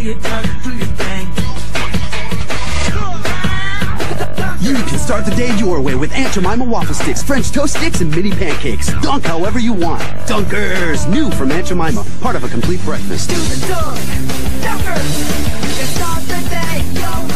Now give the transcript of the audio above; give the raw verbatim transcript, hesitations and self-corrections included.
your dunk, do your thing. You can start the day your way with Aunt Jemima waffle sticks, French toast sticks, and mini pancakes. Dunk however you want. Dunkers, new from Aunt Jemima, part of a complete breakfast. Do the dunk, dunkers. You can start the day your way.